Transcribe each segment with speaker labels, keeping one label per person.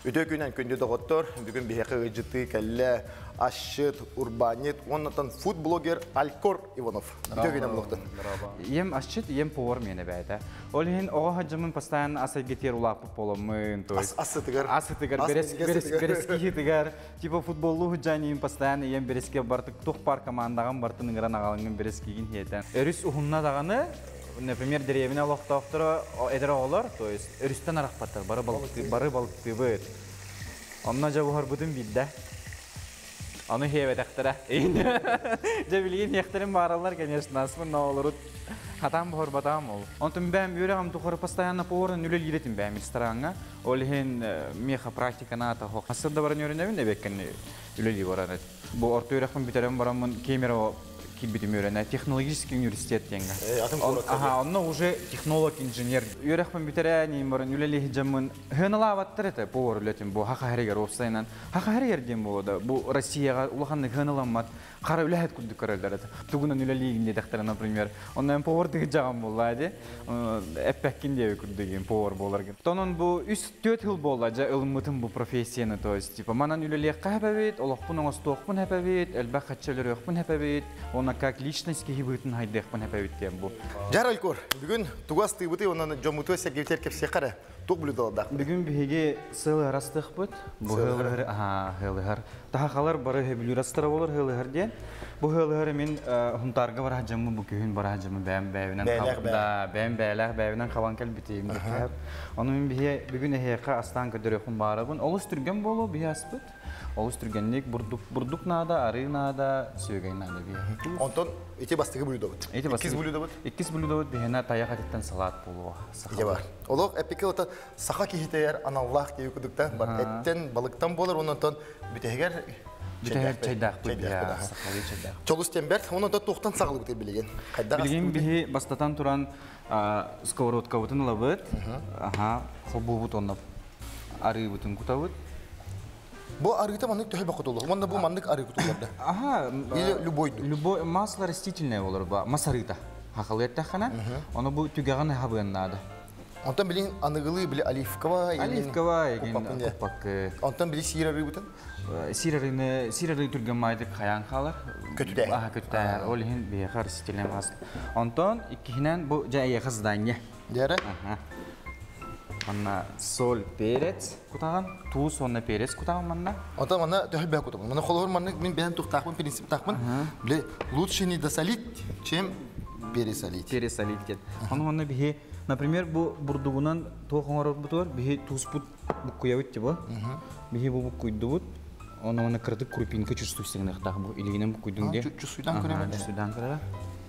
Speaker 1: Öte günden kundu doktor, bugün bir hekayıcıtı, kelle, aşıt, urbanit, ondan food blogger Alkor Ivanov. Öte günden buluktan.
Speaker 2: Yem aşıt, yem power mene beyde. Olhin o hacımın pastayan asay getir ulap polamın, to есть. Asıtıgar, bereski tigar. Tipo futbollu hüccanim pastayan yem bereski bartık tuh par komandagam bartının gran ağalının bereskigin hiyeten. Örüs uhunna dağını например, деревня лохтофтора эдер олар, то есть өрүстен аракпаттар, бары балыкты быт. Онна жабухар будун бидде. Аны хебедектер. Жабилген яктырын баралар, конечно, асмын наолорут. Хатам бухар батам ол. Онтон бәм юрегам тухар постоянно поварын үлел иретим бәм ресторанга. Олхен меха практикана та хок. Асырда баран юреневин дебеккен үлел барат. Бу орто юрегам битерем барамын камера кибитим öğrenen технологический университет деньги. Ага, он уже технолог, инженер. Юрехпен битерянин баран үлеле жамын. Хыналаваттыр это повар үлетим бу хахаригер опсайнан. Хахаригер дем болду. Бу Россияга улаханны хыналамат. Кара үлехет күдү көрөлдөр. Тугунан үлелигинде дактар, например. Ондан повар деген жагам болду. Эппеккин деп күдүген повар боларга. Тонун бу 3-4 жыл болду. Жа ылмытым бу профессияны, то есть типа манан үлеле кахабет, олохпун оңостокпун хапабет, элбак хатчалыр өкпун хапабет. Как личность кибытын хайдах пан хапавиттен бу.
Speaker 1: Жаралкор, бүгүн тугас тыбыты онан жомутуэсе кептер кепсе кара. Тук блюдалдак.
Speaker 2: Бүгүн биге сылы растык бут. Бу хылыр, хылыр. Тахалар бары хебилюрастыра болор хылыр ден. Бу хылыр мен хунтарга бар хажамы бу күн бар хажамы бәм-бәвинен калда, бәм-бәләх бәвинен калан кел битем дикәп. Аны мен биге бүгүн эхека астан көдөрөкүн барабын. Олус түргөн болу бие аспыт. Олус түргөнлек бурдук нада, ары нада, сөйгөн нада бие.
Speaker 1: Онтон эти бастыгы блюдо бут. Икис блюдо бут.
Speaker 2: Икис блюдо бут бихена таякаттан салат болу.
Speaker 1: Ие бар. Олог эпике ота саха кихитер аналлах деп күдүктөн бар. Эттен балыктан болор, онтон бүтегер
Speaker 2: чайдак бия, сахали чайдак.
Speaker 1: Чолустен берт, онтон токтан сагылып деп билген. Кайда
Speaker 2: билген бихи бастатан туран сковородка бутун лабыт. Аха, хобу бутонап ары бутун кутабыт.
Speaker 1: Бу арыта мандык төһө бакытылы. Монда бу мандык ары кутуларда.
Speaker 2: Ага,
Speaker 1: или
Speaker 2: любой масло растительное болор ба, масарыта. Хакалетта хана, аны бу түгәгән хабыннады.
Speaker 1: Онтан билин аныгылы биле оливковая.
Speaker 2: Оливковая купак.
Speaker 1: Онтан биле сирары бутун.
Speaker 2: Сирары түргән майды каян халар.
Speaker 1: Көтүдә.
Speaker 2: Ага, көтүдә. Ол һин бе растительное масло. Онтан икеннән бу җая хыздание.
Speaker 1: Дәре?
Speaker 2: Ага. Манна соль, перец кутаган, туз, онна перец кутаган манна.
Speaker 1: Онтан манна төһө бә кутам. Мана холор манна мен бән туктакмын, принцип такмын. Биле лучше не досолить, чем пересолить.
Speaker 2: Пересолить дет. Онна бихе, например, бу бурдугунан тоохоңор бутор, бихе туз бут букуябыт дип. Бихе бу букуйдубут. Онна кырдык крупинка чувствуйсың нахтак бу илигинен букуйдың де.
Speaker 1: Чувствуйдан көрәм.
Speaker 2: Чувствуйдан көрәм.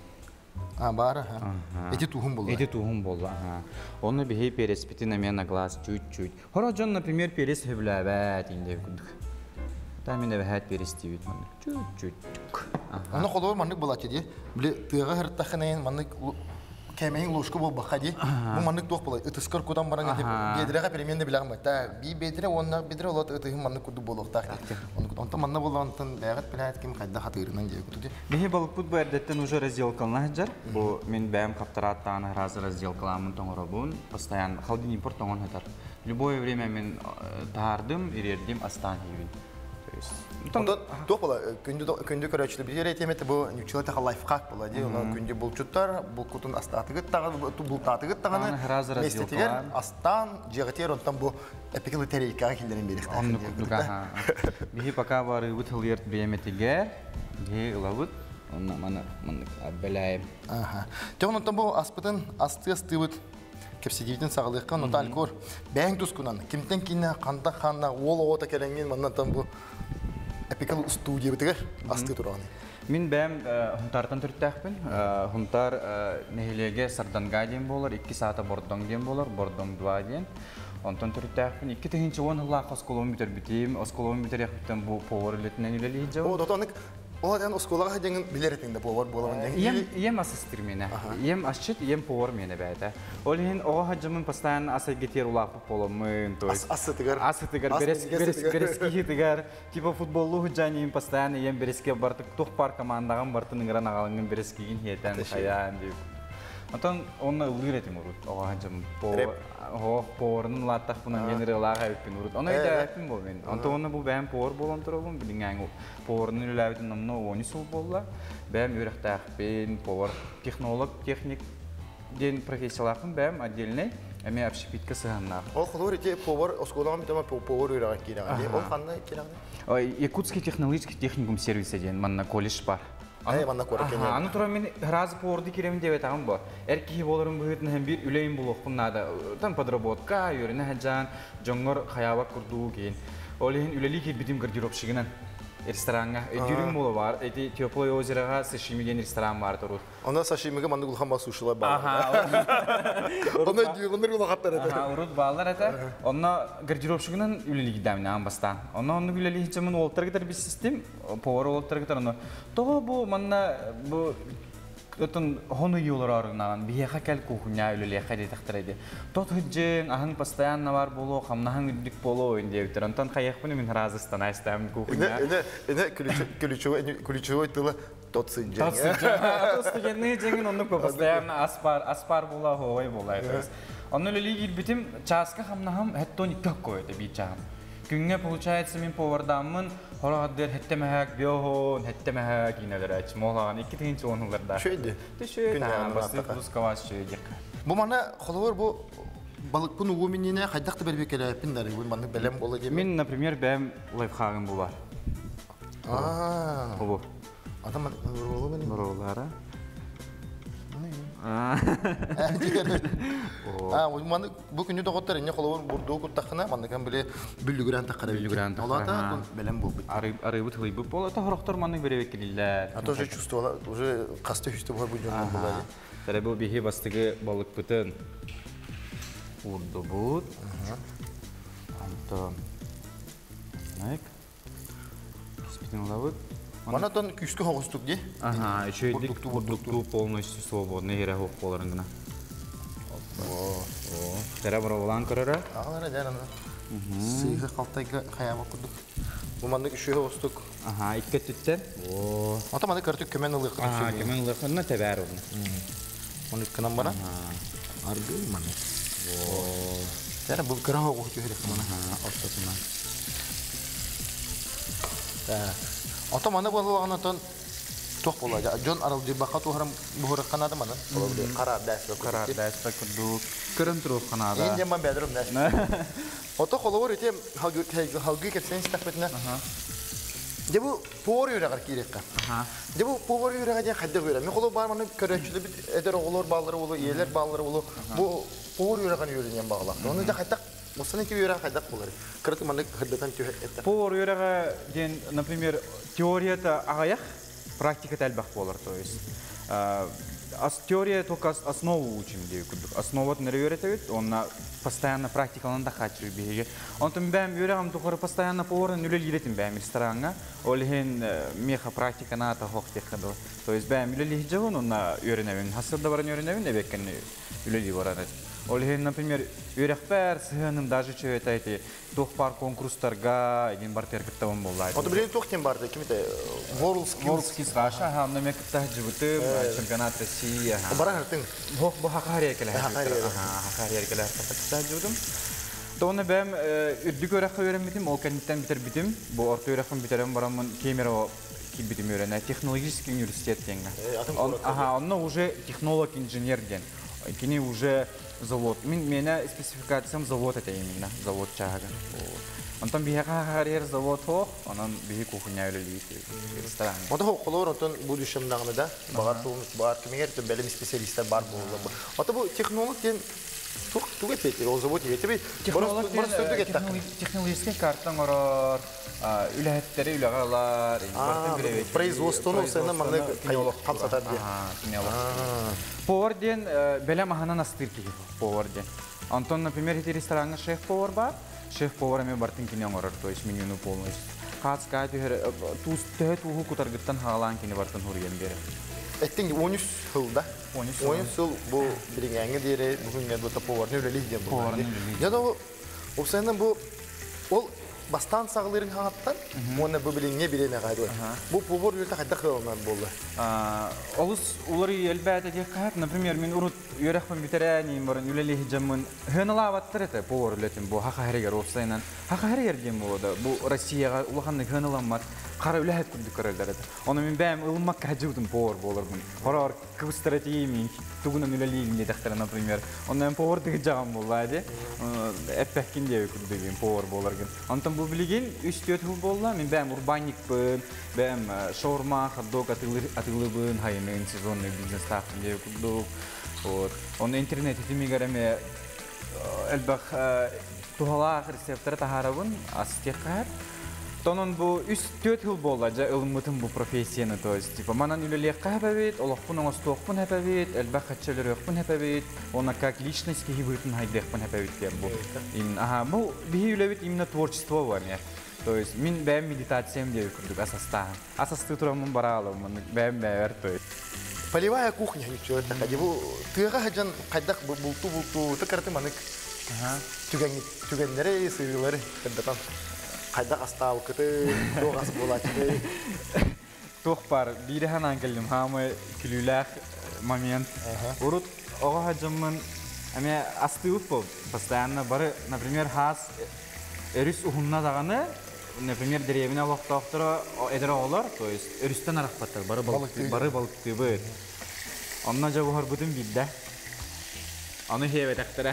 Speaker 1: Бара. Эти тухум болду.
Speaker 2: Эти тухум болду. Оны бихе перец битин на глаз чуть-чуть. Хораджон, например, перец хебләбәт инде күдүк. Тамин да хәт перец дибит маны. Чуть-чуть.
Speaker 1: Аны холор мандык булат ди. Биле тыга хыртахнен мандык кемең лошка бул бахади. Бу мандык тох булат. Ытыскар кудан баран дип. Бедрәгә переменде биләм та. Би бедре онна бедре олот ытыгы мандык куду болуктак. Онтан манна булгантын бәгат беләт ким кайда хатырынан ди куду.
Speaker 2: Бихе балык бу бердәттен уже разделкална хаҗар. Бу мен бәм каптараттан разы разделкаламын тоңробун. Постоянно холодильник импорт тоңон хатар. Любое время мен тардым, ирердим астан хивин.
Speaker 1: Онтан тох була күндү көрөчүлү бир этемете бу нючилата лайфхак була ди. Аны күндү булчуттар, бул кутун астатыгы тагы бул татыгы таганы. Местетигер астан жегетер онтан бу эпикелы терейка хилдерин берик.
Speaker 2: Онны кутуга. Бихи пока бары утылырт биеметигер. Бихи лавут. Онна мана белайм.
Speaker 1: Аха. Тонтан бу аспытын асты-астыбыт кепсидивитин сагалыккан онтан алкор бәң тускунан кимтен кине канда ханна ол ота керенген маннан бу эпикал студия битер асты турган.
Speaker 2: Мин бәм хунтардан төрттәкпин. Хунтар нехилеге сарданга ден болар, 2 саата бордон ден болар, бордон 2 ден. Онтан төрттәкпин. 2 тегенче 10 ла кылометр битим, километр яктан бу повар илетнен илели жау.
Speaker 1: О, дотанык Оладан осколага деген билеретинде повар боламын деген.
Speaker 2: Ем ассистир мене. Ем ашчыт, ем повар мене бәйдә. Ол һин ого хаҗымын постоянно асай гетер улап боламын, то есть. Асытыгар, берес кихитыгар. Типа футболлу хаҗаним постоянно ем береске бартык тух пар командаган бартын гран агалынгын берес кигин хетен хаян дип. Атан онна үлгеретим урут ого хаҗым. поварның латтақ бұнан менері лаға өппен ұрыд. Оны өйді әппен бол мен. Онтоғына бұл бәм повар болан тұрабын. Білін әң поварның үләудің намына оны сол болла. Бәм өріқтәқпен повар технолог, техник ден профессиялақын бәм отдельный әме общепитка сығаннақ.
Speaker 1: Ол құлыр ете повар, осколаған бітіма повар өріға кереғанде. Ол қандай кереғанде?
Speaker 2: Якутский технологический техникум сервисы ден манна колледж бар. Аны тұра мен разы поварды керемін деп айтағым ба. Әркеге болырым бұғытын әм бір үлейін бұл оқпыннады. Там подработка, үйрені әджан, жоңғыр қаяба күрду кейін. Ол ең үлелі ке бітім гардеробшығынан ресторанға. Дүйрің болы бар. Теплое озераға сашими ден ресторан бар тұрыр.
Speaker 1: Онда сашимиге манды құлған ба сушылар бар. Онда дүйгіндер құлы қаттар әді.
Speaker 2: Ұрыд балар әді. Онда гардеробшығынан үлелі кедамын ағын бастан. Онда оны үлелі хитчамын олттар бір систем. Повар олттар кетер оны. Тоғы бұл манна бұл Ötün honu yollar arınan bir yaka kel kuhunya öyle hadi tahtırdı. Tot hıcın ahın pastayanna var bolu, hamnahan üddük bolu oyundiye bitir. Ondan kayak bunu min Razistan istem kuhunya.
Speaker 1: Ne külüçü oytulu tot sıcak.
Speaker 2: Tot sıcak. Tostu ne cengin onu ko pastayanna aspar bola hoy bola. Onun öyle ilgili bitim çaska hamnaham hetton ikak koydu bir çam. Günge получается min повардамын Horadder hettemehek biohon, hettemehek ineler aç. Moğlan iki tinç onlarda.
Speaker 1: Şöyle.
Speaker 2: Şöyle. Basit buz kavaş şöyle.
Speaker 1: Bu mana xolor bu balık bunu uminine haydak da belki kelepin der. Bu mana belem olacak.
Speaker 2: Min, например, benim lifehagım bu var. Bu.
Speaker 1: Adam olur mu?
Speaker 2: Buralara.
Speaker 1: Bu günü de otur ince kolor burdu kutakına mandıkan böyle bülgüren takara
Speaker 2: bülgüren takara.
Speaker 1: Ola da belem bu.
Speaker 2: Arayıp tıklayıp bu. Ta horoktor mandık böyle vekililer.
Speaker 1: A to уже чувствовала, уже касты üstü var bu cümle bulay.
Speaker 2: Tabii bu bihi bastığı balık bütün. Urdu bu. Antam. Nek. Спитин лавык.
Speaker 1: Mana ton küskü hoğustuk diye.
Speaker 2: Aha, еще и полностью свободный герахов поларыңгына. Тера бұрауылан көрірі?
Speaker 1: Ағалары дәріні. Сыйғы қалтайға қаяма күрдік. Bu mandık şu hoğustuk.
Speaker 2: Aha, iki tütten.
Speaker 1: Ata mandık artık kömen ılıqı.
Speaker 2: Aha, kömen ılıqına teber onu.
Speaker 1: Onu kınan bana. Argı mandık. Tera bu kıra hoğustuk herif bana.
Speaker 2: Ortasından.
Speaker 1: Ata mandık balığına ton toq bolacak. Jon aralcı baqa toğram buhuraq qanadı mana. Qarar dəs və
Speaker 2: kurduk. Kırın turuq qanadı.
Speaker 1: Ende mən bədrum dəs. Ata qolur etem halgı ketsen istafetine. De bu power yürəgər kirəkə. De bu power yürəgə xəddə görə. Mən qolur var mana körəçdə bir eder oğullar balları olur, yerlər balları olur. Bu power yürəgən yürüyən bağlaq. Onu da xəddə Мусаны ки юрах хайдак булар. Кырык маны хаддатан түйе этте.
Speaker 2: Повар юрага ден, например, теорията агаях, практиката элбах болар, то есть. Теория только основу учим, основат не юретевит, он постоянно практикалан да хачу беге. Он там бэм юрагам тухар постоянно повар нулел йретим бэм ресторанга, олхен меха практика на та хохтехадо. То есть бэм нулел йжагон он юреневин, хасырда баран юреневин эбеккен нулел баран. Олхен, например, юрехпер сыгынын даже чөйт айти тухпар конкурстарга един бар теркеттавын боллайды.
Speaker 1: Оты білен тухтен барды, кимите?
Speaker 2: WorldSkills Russia, хамна мектахтах жібітім, чемпионат России.
Speaker 1: Баран әртің?
Speaker 2: Бұл Хақария келі. Хақария келі әртақтах жібітім. Тоны бәм үрдік өрәққа өрембітім, ол кәнеттен бітер бітім. Бұл орта өрәққын бітерім барамын Кемерово бітім өрәне. Технологический университет денгі. Онна уже технолог-инженер ден. Кені уже завод. Меня спецификациям завод это именно, завод чага. Он там бияка карьер завод хо, он бии кухня или ресторан.
Speaker 1: Вот хо колор он будущем нагнада, багар кемер то белем специалисттер бар булды. Вот бу технолог ден тугы пети, ол завод етеби.
Speaker 2: Технологический карта орор, үләһәттәре үләгалар,
Speaker 1: производствоны сені маңдай қамсатар дия.
Speaker 2: Повар ден белем аханан астырки повар ден. Антон, например, эти рестораны шеф-повар бар, шеф-повар ами бартын кинен орор, то есть менюны полностью. Кацка туз тәт уху кутаргыттан хагалан кини бартын хурген бере.
Speaker 1: Эттен 13 жылда. 13 жыл бу биргәнгә дире бүгенгә бу поварны үлелек дигән бу. Я да ол сенен бу ол bastan sağların haattan, onu bu bilinge birine kaydı. Bu povor yolda kayda kılından boldu.
Speaker 2: Olus uları elbette diye kahat, например, min urut yörekmen bitereni moran üleli jamın hınala vattırete povor ületin bu haka her yer olsaynan haka her yer diyem bu da bu Rusya'ya ulahanlık hınalanmat kara ülehet kundu kararlar. Onu min benim ılmak hacıvdum povor bolurdum. Horar kıvıstırati min tugunan üleli diye daktar, например. Ondan povor diye cağım bollaydı. Eppekin diye kudugin povor bolargın. Ondan bu bilgin üst yötü bolla min benim urbanik ben benim şorma hotdog atılыбын hayının sezonlu biznes tarafın diye kuduk. Onun internet etimi göreme elbak tuhala reseptleri taharabın asistekar. Tonun bu üst 4 yıl bollaca ılmıtın bu profesiyonu toz. Tipa manan üleliye kahbevit, olakpun oğaz toğpun hepevit, elbak hatçeler yokpun hepevit, ona как личность кихибытын хайдекпun hepevit diye bu. Bu bir ülevit imna творчество var ya. То есть min benim meditasyam diye kurduk asasta. Asastı turamın baralım, benim beğer toz.
Speaker 1: Полевая кухня, ничего такая. Bu tığga hacan kaydak bultu tıkartı manık. Tügenleri, sığırları kırdıkan. Kaydak asta vakıtı, doğas bulaçtı.
Speaker 2: Tohpar, bir hanan geldim hama külülah moment. Urut oğa hacamın ama astı upo. Постоянно бары, например, has эрис ухунна даганы, например, деревина вақтақтыра эдера олар, то есть эристен арақпаттар, бары балықты бұд. Онна жабығар бұдын бидді. Onu hevet ektire.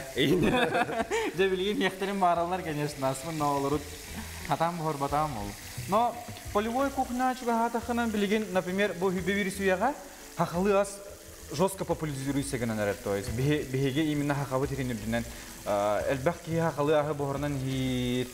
Speaker 2: De bilgin yekterin mağaralar конечно, asmın ne olur. Hatam buhar batam ol. No, полевой кухня чуга хатахынан bilgin, например, bu hübeviri suyaga haqalı az жестко популяризируется генерал, то есть беге именно хақавы теренердинен элбақ ки хақалы ахы бохорнан хир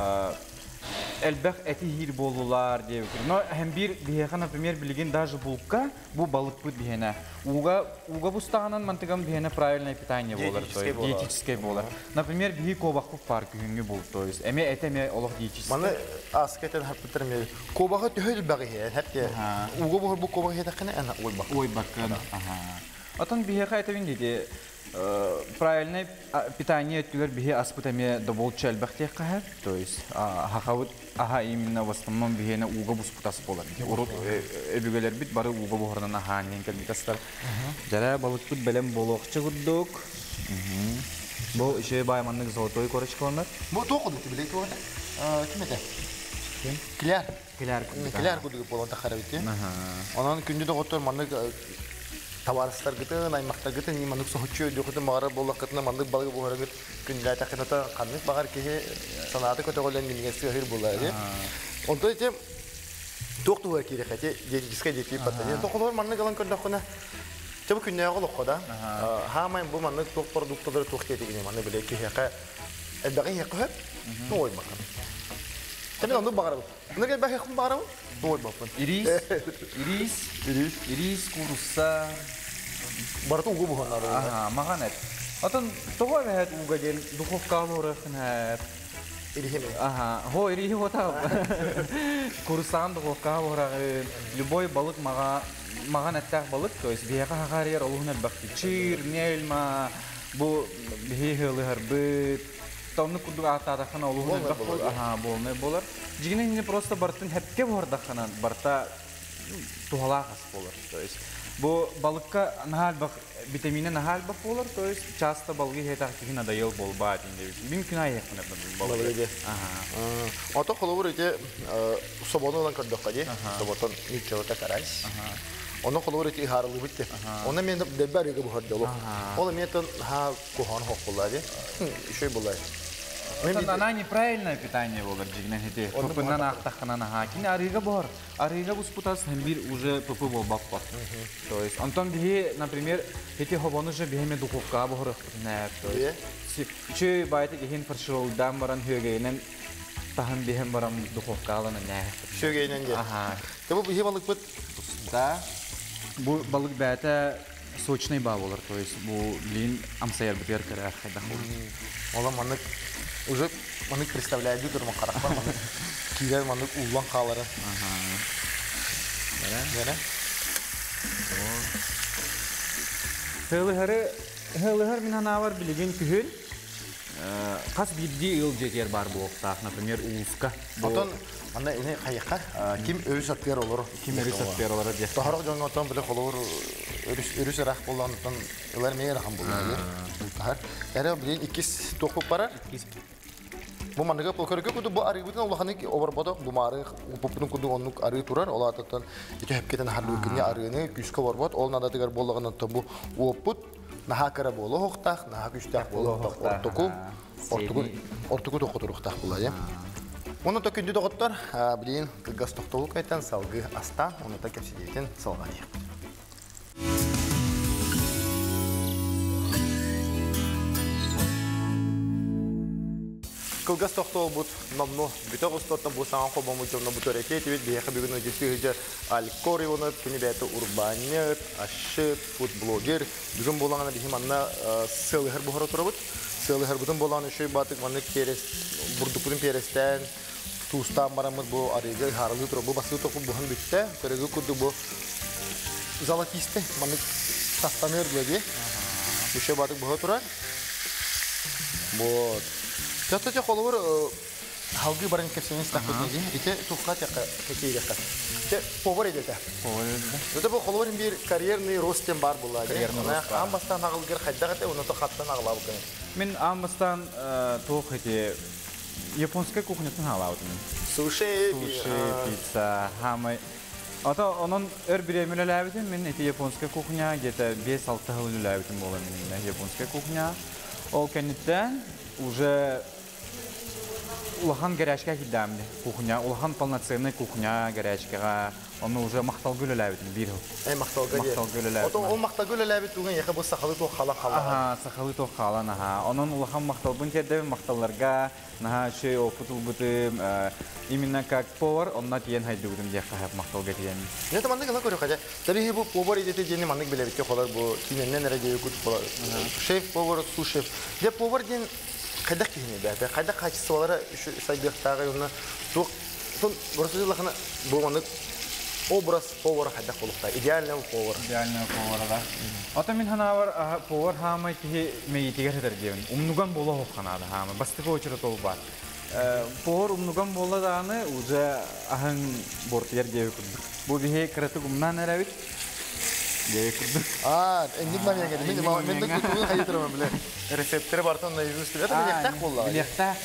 Speaker 2: элбақ эти хир болулар деп. Но hem bir bihega, например, bilgin даже булка bu balık put bihena. Уга бустағанан мантыгам бихена правильное питание болар, то есть диетическое болар. Например, биги кобақ пуп парк күнге бол, то есть эме этеме олық диетическое.
Speaker 1: Маны аскетен хаппыттырме кобағы төхөл бағы хер, хәтте уга бохор bu кобағы хетақына ана ойбақ.
Speaker 2: Ойбақ. Атын бихега этевин дейді. Правильное питание тюлер бихе аспутаме доболчу элбахте кахар, то есть хахавут аха именно в основном бихена уга буспутас болар. Урут эбигелер бит бары уга бохорнан аха ненкел битастар. Жара балык бит белем болохчу гуддук. Бу ише байманнык золотой корочкаланар.
Speaker 1: Бу тоқуду билет тоқ. Ким эте? Ким? Килер гудук болон тахарабите. Анан күндү да готор маннык Tavarıslar gıtın, aymaklar gıtın, imanlık soğuçuyor, diyordu mağara bollak gıtına, manlık balığı boğara gıt, günler takınata kanlık bağır ki sanatı kötü olan bilgisi ahir bulaydı. Onda işte toğdu var ki rekati, diyetisine diyetik patlayı. Toğdular manlık alan köndakına, çabuk günler ağırlık koda. Hemen bu manlık toğ produktları toğ diyetik manlık bile ki heka, elbaqi heka hep, ne oy bakın. Tabii anlık bağır bu. Ne kadar belki kum bağır bu? Ne oy bakın.
Speaker 2: Iris kurusa.
Speaker 1: Baratı ugu buhanlar.
Speaker 2: Aha, makanet. Atan toğa vehet uga gel duhovka olarakın hep.
Speaker 1: İrihi mi?
Speaker 2: Aha, ho irihi hotab. Kurusan duhovka olarakın. Любой balık maganettak balık, то есть biyaqa haqariyer oluğuna bakti. Çir, nelma, bu bihihilı harbit. Тауны куду атадахана олугун бахол, ага, болмай болар. Жигине не просто бартын хепке бардахана, барта тухалахас болар. То есть бу балыкка нахал бах витамины нахал бах болар, то есть часто балыгы хетах кихи надоел болбаат инде. Мümkün айяқын балыгы.
Speaker 1: Ага. Ото холовур эте собонудан кырдыкка ди. Соботон ничего такарайс. Onu kolor eti harlı bitti. Ona men de bariga bu hadde ol. Ola metan ha kuhan hok bulaydı. Şey bulay.
Speaker 2: Она неправильное питание было, джигнен хите. Попыннан ахтаханана ха. Кини арига бор. Арига буспутас хембир уже попыл баппа. То есть антон бихе, например, эти хобон уже бихеме духовка бор. То есть че байты гехин фарширолдан баран хөгейнен тахын бихем барам духовка алана не.
Speaker 1: Шөгейнен же. Ага. Табу бихе балык бит.
Speaker 2: Да. Bu balık bəyətə soçnay bağ olur, то есть bu блин амсаяр битер кәрə xədə.
Speaker 1: Ola manık уже manık представляет durma qaraqlar manık. Kiler manık ullan qalары. Aha. Nere? Nere?
Speaker 2: Hılır min hana var bilgin kühül. Қас бидді ыл жетер бар болықтақ, например, Улуска.
Speaker 1: Отон, анда ине қайыққа, ким өріс аттығар олар?
Speaker 2: Ким өріс аттығар олар дек?
Speaker 1: Тахарық жоңға отон білі қолығыр өріс әрақ болғандықтан ылар мейер ақын болған. Әрі білейін 2 тоқпық барар. Бұл маңдыға полкөрікі күді бұл арығы бүтін олақаны обар бодық, бұл мары бұпының күді онық арығы тұрар, ол атықтан еті әпкетін харлы өкіне арығыны күшкі бар бод, ол надатығар болғанын бұл опыт, наға кәрі болы хоқтақ, наға күштақ болы хоқтақ, ортықу тоқы тұрықтақ бұлай. Оны да күнді тоқыттар, білейін қылғас тоқтолық айтан салғы астан, оны да кәпседейтін салған ек. Кылгас тоқтол бұд, номну бүтөк ұстоттан бұл саңан қобамы жомна бұд өрекет, өйт бейхі бүгін өдесі ғыжа алькори оны, күні бәйті урбанет, ашыт, футблогер. Бүгін болағына бейхім анна сылығыр бұхара тұра бұд. Сылығыр бұдың болағына үшөй батық маны бұрдық бұдың перестен, туыстан барамыз бұл арығы харалы тұра. Бұл басығы тоқы бұғын бүтті, көрегі күрді бұл залатисті, маны тастаныр біледі. Үшөй батық бұға тұра. Жаттача қолуыр халғы барын кәпсенен стақпет неді, ете тұққа тәққа кәкейді қас. Те повар едеті. Өте бұл қолуырын бір карьерный ростен бар бұл. Ам бастан ағылғыр қайдағыты, оны тұқаттан ағылабы көне.
Speaker 2: Мен ам бастан тұқ ете японская кухнятын ағылабы.
Speaker 1: Суши,
Speaker 2: пицца, хамай. Ата onun bir lülebitim men eti Japonska kuchnya где-то 5-6 yıl lülebitim bolan men Japonska kuchnya. O kenitten уже улахан горячка кидамды кухня, улахан полноценная кухня горячка. Он уже мақталгүл ләбит бир. Мақталгүл ләбит.
Speaker 1: Ол мақталгүл ләбит түгін яқы бұл сақалы тоқ қала қала.
Speaker 2: Аха, сақалы тоқ қала наха. Onun улахан мақталбын керді мақталларға наха шей опытыл бұтым именно как повар, онна тиен хайды бұтым яқы хәп мақталға тиен.
Speaker 1: Не таманды ғана көрі қажа. Табиғи бұл повар едеті дені маңдық білебітке қолар бұл киненнен әрәдегі күт қолар. Шеф, повар, су шеф. Де повар ден қайдақ кейіне бәді, қайдақ қачысы олары сайбияқтағы юнна жоқ. Сон бұрысы жылақына бұл маңдық образ повара қайдақ болуқта, идеальный повар.
Speaker 2: Идеальный повар, да. Ата мен ханавар повар хамай тихе мейтигер хедер дейін. Умнуган бола хоқанады хамай, бастығы очыры толы бар. Повар умнуган бола дағаны уже ахын бортияр дейі күрдік. Бұл бейе кіратық умнан әрәвік дейі күрдік.
Speaker 1: Әндік мән еңгеді. Мен де күтуғын қайы тұрамын біле. Рецептері бартын да үйіз біледі. Білектәк болла.
Speaker 2: Білектәк.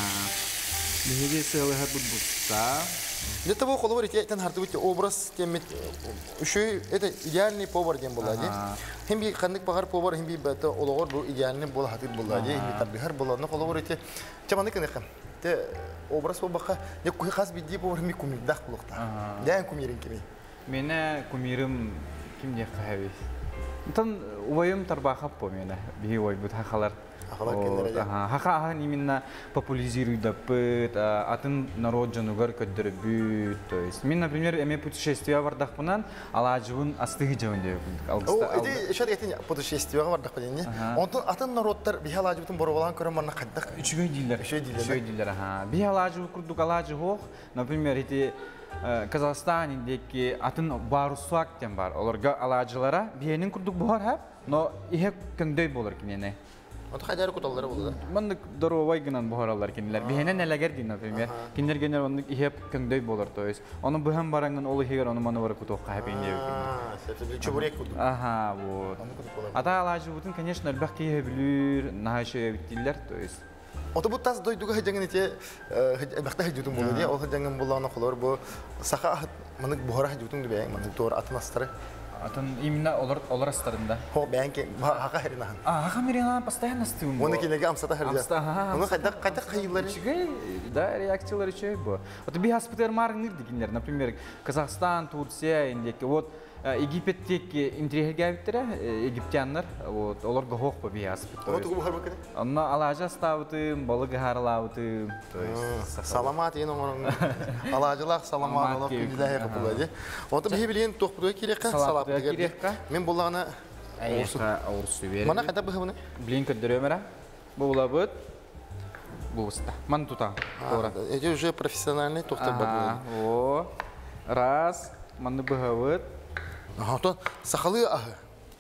Speaker 2: Бейге сығылығы бұд бұдса.
Speaker 1: Где-то бұл қолы бар етен харты өтте образ темет үші это идеальный повар дем болады. Hem bir kandık bakar povар, hem bir bete olur bu idealini bol hatır болады. Hem bir tabii her bollarına қолы бар ете. Çamanı kandık. Te obraz bu bakka ne kuy khas bir diye povar hem bir kumir dak bulukta. Değen kumirin kimi.
Speaker 2: Mene kumirim kim diye kahve. Tan oyum tarbaqap bu mene. Bir oy bu hakalar. Хаха именно популяризирует допыт, атын народжанугар көддөрбүт. То есть мен, например, эме путешествия бардакпынан алажыбын астыгы жабын деп.
Speaker 1: Эти шат этин путешествия бардак дейни. Онтон атын народтар би алажыбытын боролган көрөмөн кайдак.
Speaker 2: Үчгөй дилер. Үчгөй дилер. Би алажыбы курдук алажы хок. Например, эти Казахстандагы атын барусак тем бар. Оларга алажылара биенин курдук бар хап, но ихе көңдөй болор кинене.
Speaker 1: Отхайдар куталлары булды.
Speaker 2: Мындык доровай гынан бухаралар кинилер. Бихенен элегер дин, например. Киндер генер ондык ихеп көңдөй болор, то есть. Оны быхан бараңын ол ихегер оны маны бары кутокка хапин деп.
Speaker 1: Это чебурек кутук.
Speaker 2: Ага, вот. Ата алажы бутын, конечно, элбах кейе билүр, нахайшы биттилер, то есть.
Speaker 1: Ото бу тас дойдуга хажаңын ите бакта хажутун болду ди. Ол хажаңын буллана колор бу саха мынык бухара хажутун дебе, мынык тор атнастары.
Speaker 2: Атын именно олар астарында.
Speaker 1: Хо бәнке хака херинан.
Speaker 2: Хака меринан постоянно стым.
Speaker 1: Оны кинеге амсата херде. Оны кайда кайылар.
Speaker 2: Да, реакциялар чөй бу. Ото би хаспитер марныр дигендер, например, Казахстан, Турция, индеки. Вот Египеттеки интригагавиттер, египтяннар, вот оларга хок по би хаспитер.
Speaker 1: Вот бу харбакы.
Speaker 2: Анна алажа ставыты, балыгы харлауты, то есть
Speaker 1: саламат ен оның алажылар саламат олар күндәй кылды. Ото би билен тохпуга керек салап дигер. Мен буллагына
Speaker 2: аурсы берем.
Speaker 1: Мана кайда бу буны?
Speaker 2: Билен көдөрөмөрө. Бу булабыт. Бу уста. Ман тута. Тора.
Speaker 1: Это уже профессиональный тохта бар.
Speaker 2: О. Раз, маны быгабыт.
Speaker 1: Ага, то сахалы ахы.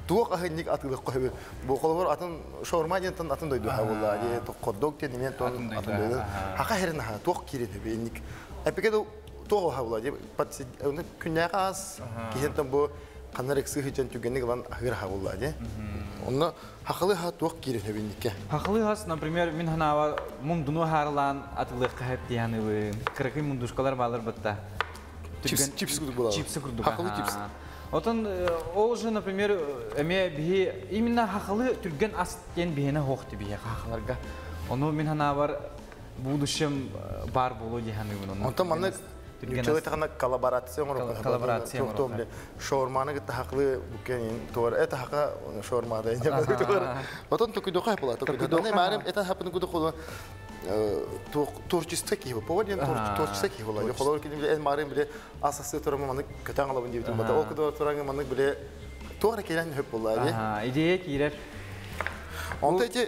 Speaker 1: туох ахынник атылык койбу. Бу колор атын шаурма дентен атын дойду ха булла. Ди хот-дог ден мен тон атын дойду. Хака херин ха туох киреде бенник. Эпикеду туох ха булла. Ди пат күннәгас кихентен бу канар эксы хичен түгенник лан ахыр ха булла ди. Онна хакылы ха туох киреде бенникке.
Speaker 2: Хакылы хас, например, мин ханава мундуну харлан атылык кайып дияны. Кыркы мундушкалар балар бутта.
Speaker 1: Чипс курдук була.
Speaker 2: Чипсы курдук.
Speaker 1: Хакылы чипс.
Speaker 2: Отон ол же, например, эме бихи именно хакылы түрген ас кен бихине хохты бихи хакыларга. Ону мин ханавар будущем бар болу дияны бунун.
Speaker 1: Онтан маны Ничего это коллаборация,
Speaker 2: коллаборация.
Speaker 1: Шаурманы где-то хаклы букенин товар. Это хака шаурма да не могу товар. Потом только духай была, только духай. Марим это хапен куда ходо творческий его, поводин творческий его. Я ходил к ним, марим были асасы товаром маны катангала бенди битум. Бата ол куда товарங்க маны были товар келен хеп была.
Speaker 2: Идея кирер.
Speaker 1: Он эти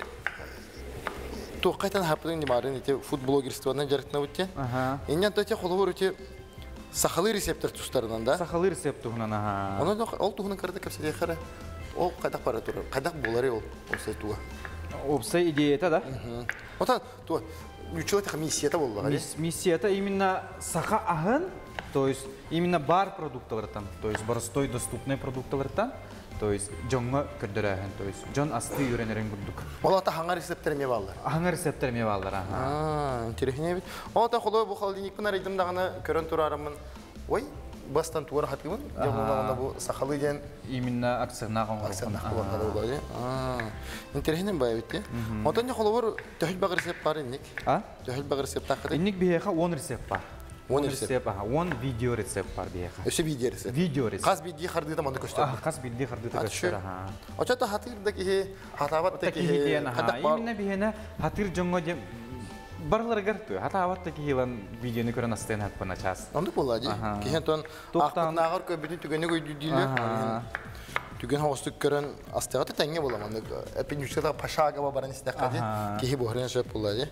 Speaker 1: Тоқайтан хапдың демарын ете фудблогерстводан жарықтына өтте. Енен төте қолы өте сақалы рецептор тұстарынан да.
Speaker 2: Сақалы рецептуғынан, аха.
Speaker 1: Оны ол тұғының қырды көпседе қары. Ол қайдақ бара тұрыр. Қайдақ болары ол осай туға.
Speaker 2: Опсай идеята да?
Speaker 1: Отан туға. Учелетіға миссията болды ғали?
Speaker 2: Миссията именно сақа ағын, то есть именно бар продукталардан, то есть барыстой доступный продукталардан. То есть жонга көрдөрәһен, то есть жон асты үйренерен булдук.
Speaker 1: Олата хаңа рецепттер ме балдар?
Speaker 2: Хаңа рецепттер ме балдар,
Speaker 1: аха. Интересный бит. Олата холой бу холодильник менен ридим даганы көрөн турарымын. Ой, бастан туар хатымын. Жамана бу сахалы ден
Speaker 2: именно акцияна гонго.
Speaker 1: Акцияна гонго булды. Интересный байбит. Отан холовор төхил баг рецепт бар инник. Төхил баг рецепт тақды.
Speaker 2: Инник бияха 10 рецепт бар.
Speaker 1: 10 рецепт,
Speaker 2: аха, 10 видео рецепт бар бияха.
Speaker 1: Өсө видео рецепт.
Speaker 2: Видео рецепт.
Speaker 1: Каз видео харды да манда көстөр.
Speaker 2: Каз видео харды да көстөр, аха.
Speaker 1: Очата хатырдагы хатаваттагы
Speaker 2: именно бияна хатыр жонго де барлар гарту. Хатаваттагы хилан видеоны көрөн астен хатпана час.
Speaker 1: Онды болады. Кихентон актнагар көбүтүн түгөнө көйдү диле. Түген хостук көрөн астагы теңге боламан. Эпинүчтө пашага баран истакады. Кихи бохрен шеп болады.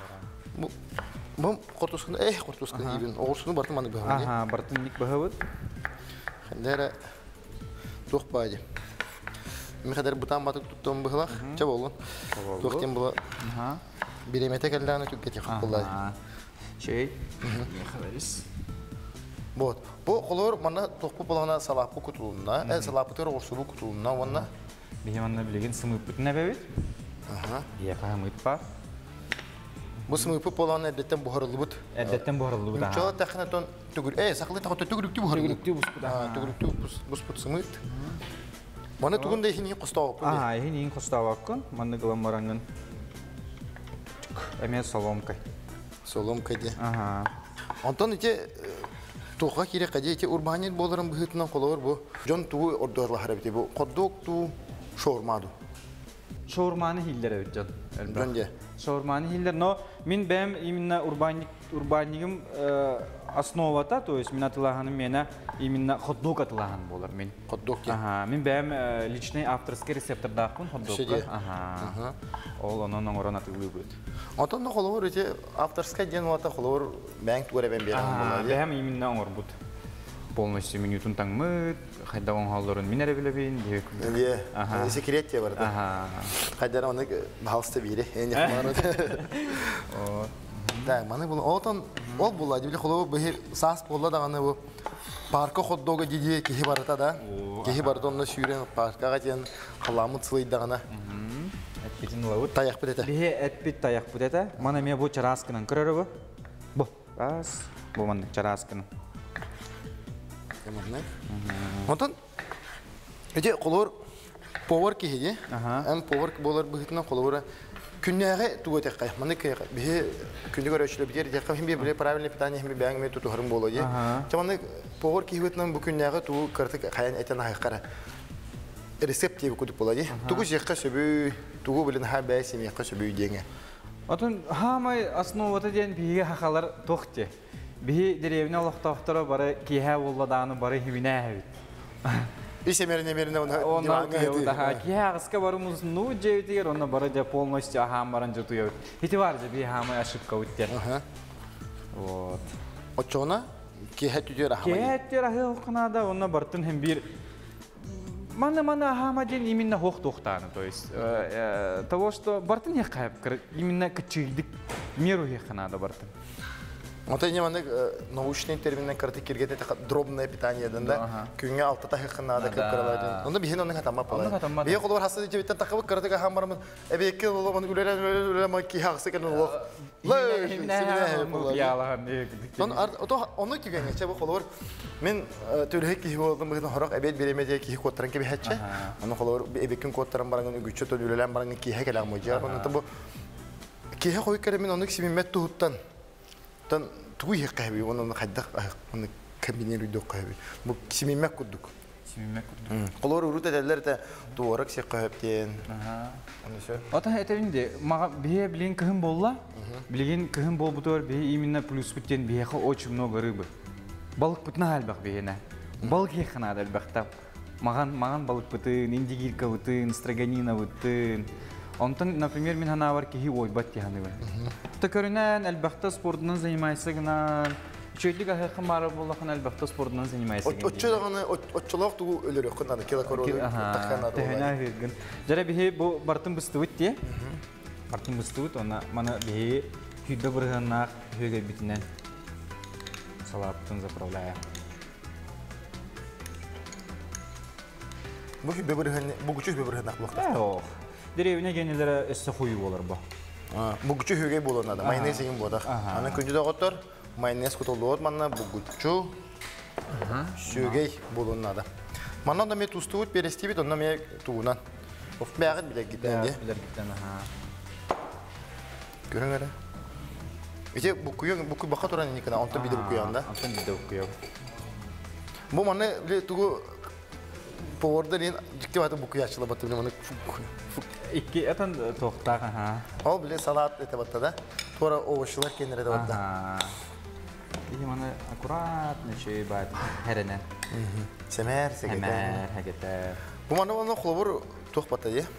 Speaker 1: Бу кортускун ибин огурсуну бартын маны бахып.
Speaker 2: Аха, бартын ник бахып.
Speaker 1: Хендера тохпайды. Мен кадар бутан батык туттум бахлах, ча болгон. Тохтем була. Аха. Биремете келданы түккети капылды.
Speaker 2: Чей. Хабарис.
Speaker 1: Вот. Бу колор мана тохпу болгона салапы кутулуна, салапытыр огурсулу кутулуна ванна.
Speaker 2: Бигеманна билеген сымып бүтүнө бебит.
Speaker 1: Аха.
Speaker 2: Я камыт бар.
Speaker 1: Бу сымып болгон эдеттен бухарылды бут.
Speaker 2: Эдеттен бухарылды бут.
Speaker 1: Чо тахнатон түгүр. Саклы тахта түгүрүктү бухарылды. Түгүрүктү буспут сымыт. Мана түгүндө хини костабак.
Speaker 2: Хини костабаккын. Мана гламарангын. Эме соломкой.
Speaker 1: Соломкой де.
Speaker 2: Ага.
Speaker 1: Антон ите туга кире каде ите урбанит боларын быхытынан колор бу. Жон туу ордорлар харабите бу. Коддок туу шаурмаду.
Speaker 2: Шаурманы хиллер өтжөн.
Speaker 1: Жонде.
Speaker 2: Шаурманы хиллер, но мен бэм именно урбанигим основата, то есть мен атылаханым мена именно хот-дог атылахан болар мен.
Speaker 1: Хот-дог те.
Speaker 2: Ага, мен бэм личный авторский рецептор дақпын хот-догка. Ага. Ол онон оңорон атылы будет.
Speaker 1: Антон да холор ите авторский ден вата холор бэнк тугара бен берем болар.
Speaker 2: Бэм именно оңор бут. Полностью минутун таңмыт, хайда оңғалырын минере білебейін.
Speaker 1: Секрет те барды. Хайдар оны бағалысты бейді. Да, маны бұл. Олтан ол бұл, дебілі қолы бұл сас болла дағаны бұл парка хот-дога деді кехи барыта да. Кехи барыта онына сүйрен паркаға ден қаламы цылайды дағана.
Speaker 2: Әтпетін лауыт.
Speaker 1: Таяқ бұд еті.
Speaker 2: Бе әтпет таяқ бұд еті. Мана ме бұл чараскының көрері бұл. Бұл. Раз. Бұл маны чараскының.
Speaker 1: Онтан эти колор повар киһиги. Ам повар болар быһытна колора күннәгә тугыта кай. Маны кай. Бе күннәгә рәчле битер дә кем бе правильное питание хем бәң ме туту харым болады. Чаманы повар киһитнан бу күннәгә ту кыртык каян әйтән хайкара. Рецепт дип күтүп болады. Тугу җеккә сөбү, тугу белән ха бәсем якка сөбү дигән.
Speaker 2: Отын хамай основата дигән биге хакалар тохте. Би деревне лохтохтора бары киһә булладаны бары химинә бит.
Speaker 1: Исемерне
Speaker 2: онна да киһә гыска барымыз ну җейтер онна бары да полностью хам баран җутуй. Хите бар да би хамай ошибка үтте. Вот.
Speaker 1: Очона киһә түҗер хам.
Speaker 2: Киһә түҗер хакына да онна бартын һәм бир Мана хамаден именно хох-тохтаны, то есть того, что бартын я кайып, именно кычылдык меру надо бартын.
Speaker 1: Вот они маны научный термин карты киргете дробное питание, да? Күнге алтыта надо как каралады. Он да бихин он хатама пала. Бие колор хасады жебиттен такабы карты хамармын. Эбеке лоломан үлерен ки хаксы кен лох. Onu kigenge çabuk kolor. Men tülhe ki oldum bugün horak ebed beremediye ki kotran ki bihatça. Onu kolor ebekin kotran barangın güççe tölülen barangın ki hekelan moja. Onu tabu ki he koy keremin onu ki met tuhuttan. Tan tuğu kahve onu haddak onu kabineri dok kahve. Bu kimimek kuduk. Kolor urut ederler de duvarak şey kahveden.
Speaker 2: Ata etevinde maga bihe bilin kıhım bolla. Bilin kıhım bol butor bihe iminna plus bitten bihe очень много рыбы. Balık butna halbak bihene. Balık yekana da albakta. Magan balık butun, indigirka butun, straganina butun. Ondan, например, min hana var ki hi oy batti hani var. Takörünen albakta sporundan занимается gına. Çöylük ahı mara bollakın albakta sporundan занимается gına.
Speaker 1: Otçolak tuğu ölürü kınada kila koru takana.
Speaker 2: Tehena hırgın. Jara bihe bu bartın bıstı diye. Bartın bıstı ona mana bihe hüdde bırhana hüge bitinen. Салаттын заправляя.
Speaker 1: Bu küçük böbürhen aklıqta.
Speaker 2: Yok. Derevine genelere esse koyu olur bu.
Speaker 1: Bu küçük hüge bulun da. Mayonez yiyin bu da. Ana küncü de otur. Mayonez kutulu manna bu küçük hüge bulun da. Manna da me tustuvut berestibit onna me tuğunan. Of beğet bile gitten diye.
Speaker 2: Bilir gitten ha.
Speaker 1: Görün öyle. İşte bu bakat oranı nikana, ondan bir de bu kuyanda.
Speaker 2: Ondan bir de bu kuyanda.
Speaker 1: Bu manne bile tuğu power'da liyin ciddi vardı bu kuyaşçıla batı bile manne
Speaker 2: İki eten tohtak ha.
Speaker 1: O bile salat ete battı da. Sonra ovaşılar kendine de battı.
Speaker 2: İyi manne akurat ne şey bat herene.
Speaker 1: Semer,
Speaker 2: hegete.
Speaker 1: Bu manne onun kulubur tuğ battı diye.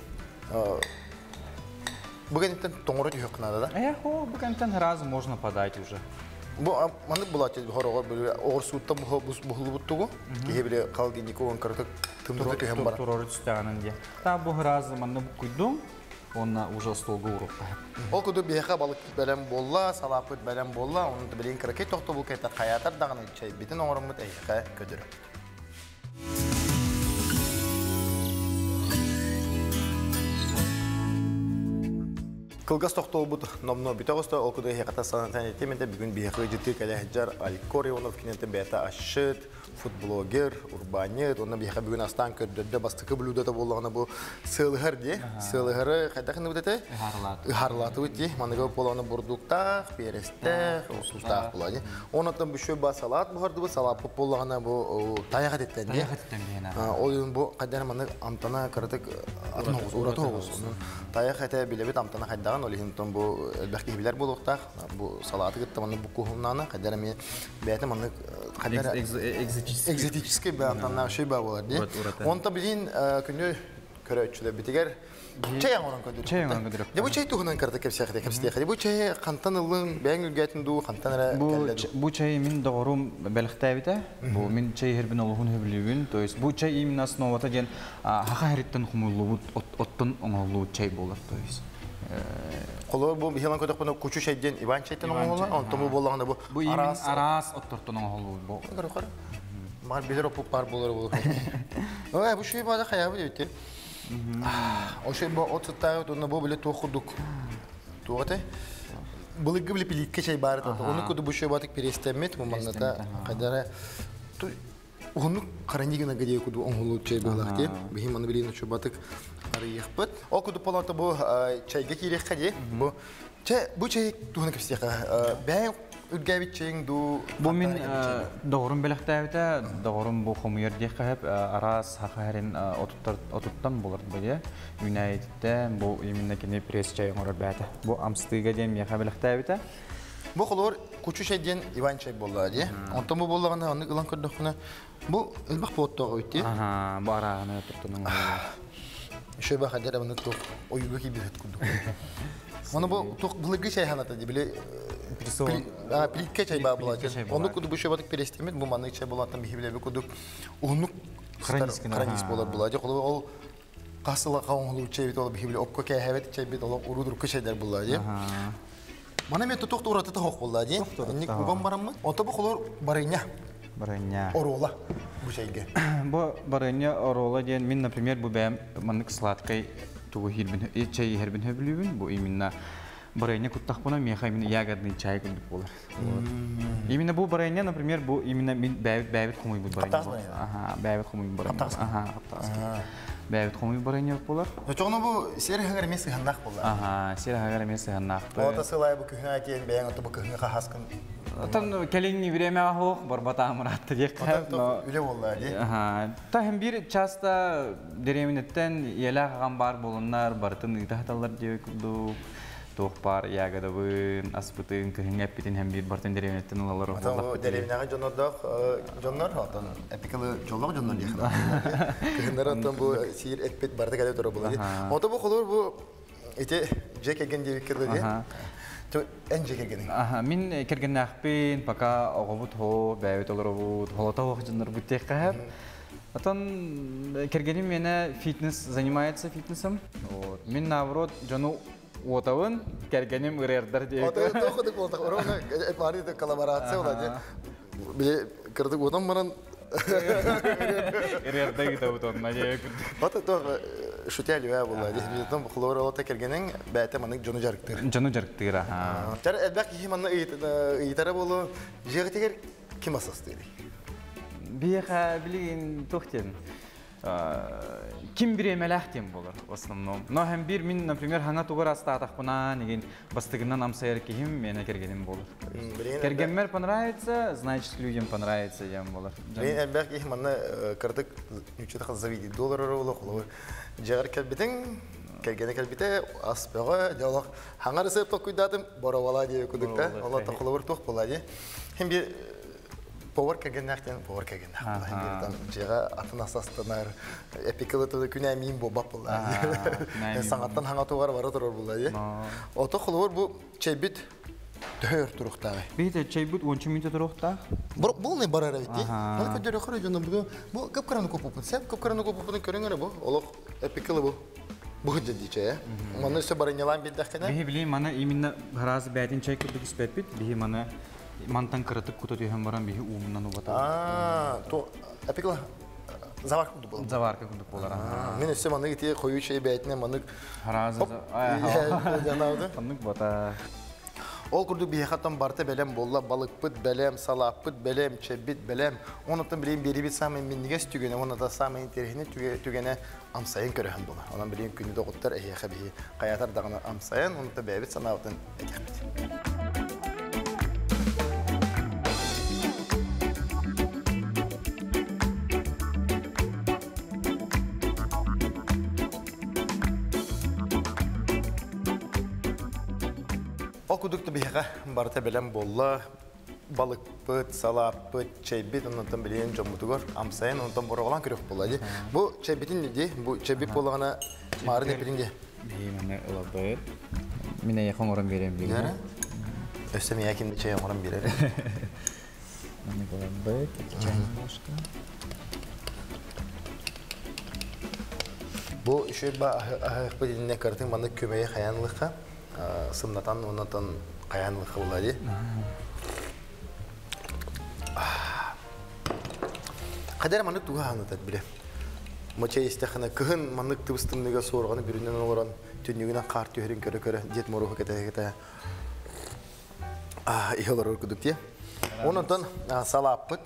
Speaker 1: Bugün itten тоңорот юкнада да?
Speaker 2: Bugün itten раз можно подать уже.
Speaker 1: Bu manda bulacak horogor böyle orsutta bu butugu ki böyle kalgini ko kartak tımda köhem бар.
Speaker 2: Туророт станын diye. Ta bu раз manda bu kuydum. Ona уже столга урукта.
Speaker 1: O kudu biha balık belen bolla, salapıt belen bolla, onu da bilen kraket toxtu bu kayta hayatar dağını çay bitin oğrumut eyha ködür. Kılgaz toxtu bu nomno bitoğusta o kudu hekata sanatan etiminde bugün biha ciddi kalahjar Alikorionov kinete beta aşıt futbologer, urbaniyet, onun biha bugün astan kördü bastıkı buluda da bollağına bu sığılhar diye. Sığılharı kaydakını bu dete? Iharlatı bitti. Manıga polağına burdukta, pereste, sustaq buladı. Ondan bu şu basalat buhardı bu salap polağına bu tayakat etten diye.
Speaker 2: Tayakat etten diye.
Speaker 1: O bu kadar manık amtana kırdık atın oğuz, uğratı oğuz. Tayakat bile bit amtana kaydağın olihinton bu elbaki biler buluqta. Bu salatı gitti manık bu kuhumnana kadar mi beyte manık kadar egzotik bir amtana şey bağlar diye. Onda bilin günü körüçüle bitiger. Çay angoran kadar.
Speaker 2: Çay angoran kadar.
Speaker 1: De bu çay tuğunan karta kapsiya kadar kapsiya kadar. Bu çay kantanılın ben ülketin du kantanara geldi.
Speaker 2: Bu çay min doğrum belirtebide. Bu min çay herbin olduğun hebliğin. То есть bu çay min основата gen hakikaten kumulu ottun onulu çay bolar. То есть
Speaker 1: Kolor bu hemen kadar bunu küçük şeyden İvan çaytan onulu. Ondan bu bollağında bu
Speaker 2: aras otturtun onulu bu.
Speaker 1: Yukarı. Mar bilir o pupar bolar bu. O bu şey bana hayal ediyor. O şey bu otutar onu bu bile toxuduk. Tuğate. Balık gibi pilik şey bari tadı. Onu kudu bu şey batık perestemmet bu manada kadar. Onu karanlıkına gidiyor kudu onulu çay balık diye. Benim anı bilin şu batık arayıp. O kudu palata bu çay geçirek kadi. Bu çay tuğunu kapsiya. Ben ülke çayın du.
Speaker 2: Bu min doğrum belirtebide doğrum bu xomuyur diye hep aras hakarin otuttan bular böyle. United'de bu yemindeki pres çay olur bende. Bu Amsterdam'da dem ya belirtebide.
Speaker 1: Bu kolor küçük şeyden İvan çay bolladı diye. Ondan bu bollağına onu ilan kırdıkına. Bu elbak potto oydu.
Speaker 2: Bu arağını tuttunun.
Speaker 1: Şöyle kadar bunu çok oyuğu gibi tutkunduk. Onu bu çok bılıgı şey hanata diye bile pilik çay bağladı. Onu kudu bu şey batık perestemit bu manlık çay bollağından bir bile bir kudu onu хронический болар була. Жок ол касыла кауңлуу чебит ол бихибли окко кехебет чебит ол уруdur кышайдар була. Мана мен тотук ураты та хок була. Ник убам бараммы? Ото бу холор барыня.
Speaker 2: Барыня.
Speaker 1: Орола бу şeyge.
Speaker 2: Бу барыня орола ден мен, например, бу бәм мынык сладкай тугу хирбин чай хербин хөблүбүн. Бу именно барыня куттак буна мен именно ягодный чай күндүк болар. Именно бу барыня, например, бу именно мен бәбит хумуй бу барыня. Ага, бәбит хумуй барыня. Ага, бәбит хумуй барыня болар.
Speaker 1: Чоңно бу серхагар меси хандак болар.
Speaker 2: Ага, серхагар меси хандак.
Speaker 1: Ота сылай бу күнә тен бәян ото бу күнә хаскын.
Speaker 2: Там келинни время хох барбата муратты дек.
Speaker 1: Но үле болла ди.
Speaker 2: Ага. Та һәм бир часто дереминеттен елә каган бар болуннар, бартын итахталар дик ду. Тохпар ягадабын, аспытын, кыһыңап битин һәм бир бартын дереминеттен улалар
Speaker 1: болар. Ата дереминага жоннордох жоннор хатан эпикалы жоллог жоннор дик. Кыһындар аттан бу сир этпет барды кале тора болар ди. Ата бу холор бу эте жек еген дебик кирди ди. Энже кергенин. Ага,
Speaker 2: мин кергеннахпин, пока огобут хо, бәйбет олоробут, холота хожыннар буттек кахап. Потом кергенин мене фитнес занимается фитнесом. Вот. Мин наоборот, жону отавын, кергеним үрердар дейт.
Speaker 1: Отавын тоқыдық болдық. Орона эпари коллаборация олади. Биле кырдык отам баран
Speaker 2: үрердар гитабут онна дейт.
Speaker 1: Ата тоқ шутя льва була. Дихбитом хлора ота кергенин бәте манык жону жарыктыр.
Speaker 2: Жону жарыктыр, аха.
Speaker 1: Жар элбак химанны ыйтара болу жегитегер ким асастыр?
Speaker 2: Биха билин тохтен. Ким биремелах тем болар в основном. Но һәм бир мин, например, хана тугар астатах буна неген бастыгынан амсайыр кихим мене кергеним болар. Кергенмер понравится, значит людям понравится ям болар.
Speaker 1: Мен элбак химанны кырдык $300 завиди доллар болу холу. Жагар келбитен кергене келбите аспага диалог хаңар сеп токуйдатым боровала диye кудукта. Алла тохловыр тох булади. Һәм бир повар кергеннахтен повар кергеннах. Һәм жага атын асастанар эпикалы тоды күнә мин бобап булади. Саңаттан хаңа тугар бара торор булади. Ото холовыр бу чебит төр туруктагы.
Speaker 2: Бите чебит 10 минут турукта.
Speaker 1: Бул не барар бити. Аны көдөрө кыры жонда бу капкараны копупун. Сеп капкараны копупун көрөңөр бу. Олох эпикалы бу. Бу диче. Маны се барынялан биддакена.
Speaker 2: Бихи билин маны именно раз бәтин чай кырдык испет бит. Бихи маны мантан кырытык кутат һәм баран бихи умнан убата.
Speaker 1: То эпикалы заварка булды.
Speaker 2: Заварка күндүк булар.
Speaker 1: Мен се маны ите коюу чай бәтине маны
Speaker 2: раз. Жанады. Бата.
Speaker 1: Ол күрдүк бихаттан барты белем болла, балыкпыт белем, салаппыт белем, чебит белем. Онотан билем берибит самый миннигес түгене, оната самый интерехне түгене амсайын көрөһөн була. Онан билем күнү догуттар эхе бихи каятар дагына амсайын, оната бәбит санабытын этехбит. Okudukta bihaga barta belem bolla balıkpıt, salapıt, çeybit ondan bilen jomutugor amsayn ondan boroğlan körök bolladı. Bu çeybitin nedi? Bu çeybit bolağına marı nepirinde.
Speaker 2: Beyimane olabilir. Mine yakın oran vereyim bir.
Speaker 1: Nere? Östemi yakin çay oran verir.
Speaker 2: Mane olabilir. Çay başka.
Speaker 1: Bu şu ba ahık ne kartın bana kömeye hayanlıkha. Sımnatan ondan kayanlık oladı. Kadar manık tuğa anlatat bile. Maça istihana kıhın manık tıbıstımlığa sorğanı birinden oran tünlüğüne kart tüherin köre köre jet moruhu kete. İyi olur okuduk diye. Ondan salapıt.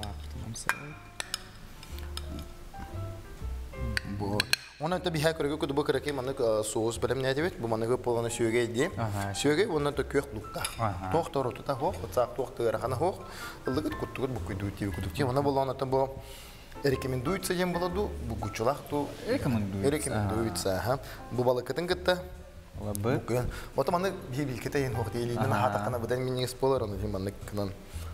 Speaker 1: Bu. Ondan da bir her körü kudu bakır ki manık soğuz benim ne diyet bu manık polana süğey diye. Süğey ondan da kök lukta. Doktor otuta hoş, otak doktor kana hoş. Ilgıt kutukur bu kudu diye kudu diye. Ona bolana da bu rekomenduysa yem boladı bu guçulak tu. Rekomenduysa ha. Bu balıkatın gitti.
Speaker 2: Olabilir.
Speaker 1: O zaman bir bilkete yen hoş değil. Ne hatta kana beden minning spoiler onu diye manık kanan.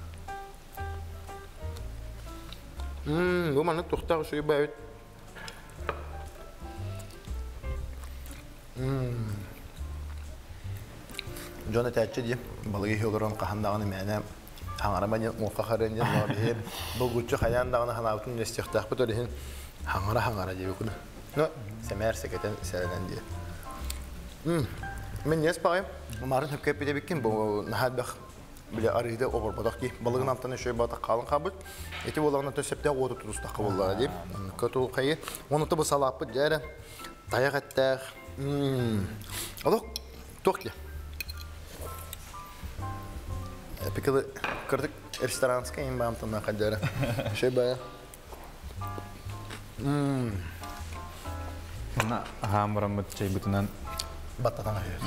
Speaker 1: Bu manık doktor süğey bayıt. Jona tәтче диye balığı yoluran kahandağını mene Hangarama muka karen ya no bihin bulgutçu hayan dağına hanavtun nestihtak bu tölehin hangara diye kudu. No semer seketen serenen diye. Men yes bakayım. Umarım hep kapıda bikin bu nahadak bile arıda olur badak ki balığın altına şöyle batak kalın kabul. Eti bolağına tösepte otu turus takıbollar diye. Kötü kayı. Onu da bu salapı jere dayak ettik. Alok tok ya. Peki kırdık restoranska in bamtana kadar. Şey baya.
Speaker 2: Na hamuramut şey butunan
Speaker 1: Batatan ayıyoruz.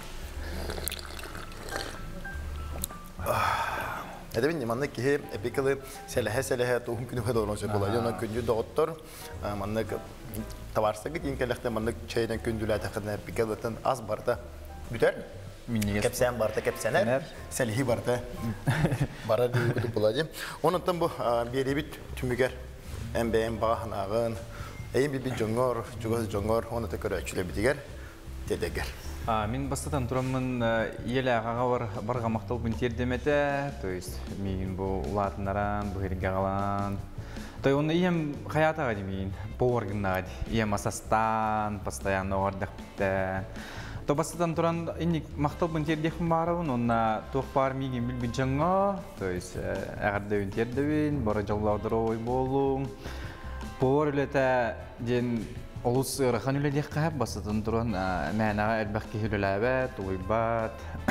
Speaker 1: Ede benim anlık ki epikali selehe tohum günü kadar olacak olay. Ona güncü doktor anlık tavarsa git inkelekte anlık şeyden gündüler takına epikali'den az barda büter. Kepsen barda kepsener. Selehi barda. Bara diye kutup olacak. Onun tam bu bir bit tümüger. Em bağın ağın. Bir jongor onu tekrar açılıyor bitiger. Dedeger.
Speaker 2: Мен бастатан турамын елағаға барға мақтал бұн тердемете, то есть мен бұл латынаран, бұл хергағалан. То есть оны ем хаятаға деймін, поваргыннаға дей, ем асастан, постоянно оғардақ бітті. То бастатан туран инник мақтал бұн тердеқін барабын, онна тоқ бар меген білбін жаңа, то есть әғардауын тердеуін, бары жаллаудыр ой болуң. Повар өлеті ден Олус рахань үледек қап бастатын тұрын мәнаға әлбәқке үлеләбәт, ұйбат.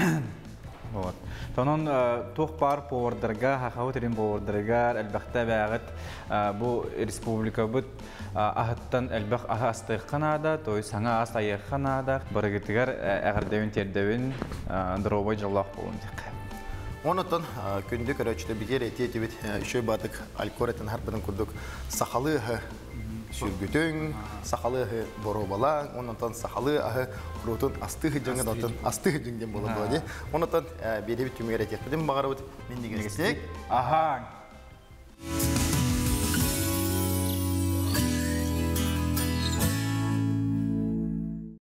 Speaker 2: Тонын тоқ бар повардарға, хақауы терен повардарға әлбәқті бәғыт бұл республика бұд ағыттан әлбәқ аға астайыққан ада, той саңа астайыққан ада, барығытығар әғірдеуін тердеуін дұробай жаллақ болуын дек.
Speaker 1: Ondan gündük ölçüde bir yere etiyet şöyle batık alkoretin harpının kurduk sakalı sürgütün sakalı borobalan ondan sakalı kurutun astığı jangın ondan astığı jangın boladı. Ondan bir tümüyere etiyet dedim bağırıp mindigesek.
Speaker 2: Aha.